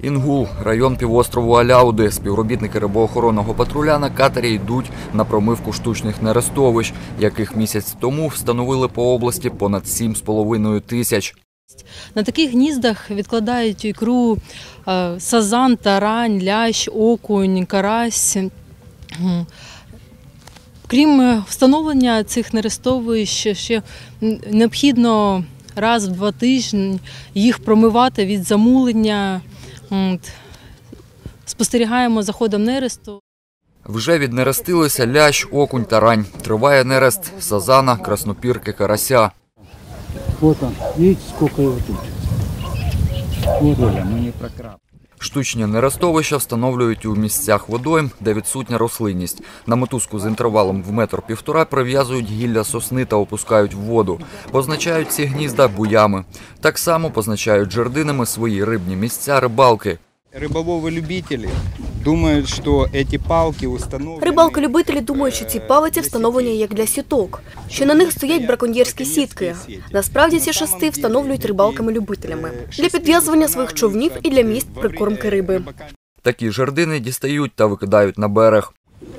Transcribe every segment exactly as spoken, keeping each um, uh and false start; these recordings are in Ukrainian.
Інгул, район півострову Аляуди. Співробітники рибоохоронного патруля на катері йдуть на промивку штучних нерестовищ, яких місяць тому встановили по області понад сім з половиною тисяч. На таких гніздах відкладають ікру сазан, тарань, лящ, окунь, карась. Крім встановлення цих нерестовищ, ще необхідно раз в два тижні їх промивати від замулення. Спостерігаємо за ходом нересту. Вже віднерестилися лящ, окунь, тарань. Триває нерест сазана, краснопірки, карася. Вот он, видите, сколько его тут. Вот он, мы не прокраб. Штучні нерестовища встановлюють у місцях водойм, де відсутня рослинність. На мотузку з інтервалом в метр-півтора прив'язують гілля сосни та опускають в воду. Позначають ці гнізда буями. Так само позначають жердинами свої рибні місця рибалки. Риболови-любителі думають, що ці палки встановлені… Рибалки-любителі думають, що ці палиці встановлені як для сіток, що на них стоять браконьєрські сітки. Насправді ці шести встановлюють рибалками-любителями для підв'язування своїх човнів і для місць прикормки риби. Такі жердини дістають та викидають на берег.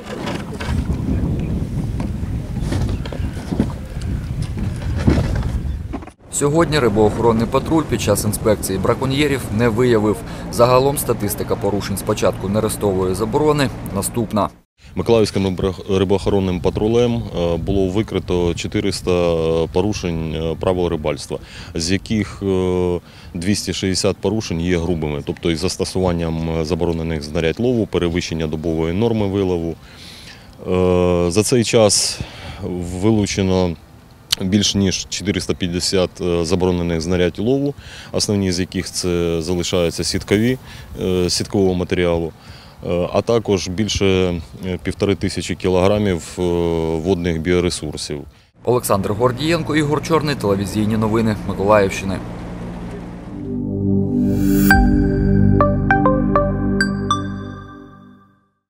Сьогодні рибоохоронний патруль під час інспекції браконьєрів не виявив. Загалом статистика порушень з початку нерестової заборони наступна. Миколаївським рибоохоронним патрулем було викрито чотириста порушень правил рибальства, з яких двісті шістдесят порушень є грубими, тобто із застосуванням заборонених знарядь лову, перевищення добової норми вилову. За цей час вилучено більш ніж чотириста п'ятдесят заборонених знарядь лову, основні з яких це залишаються сіткові, сіткового матеріалу, а також більше півтори тисячі кілограмів водних біоресурсів. Олександр Гордієнко, Ігор Чорний, телевізійні новини Миколаївщини.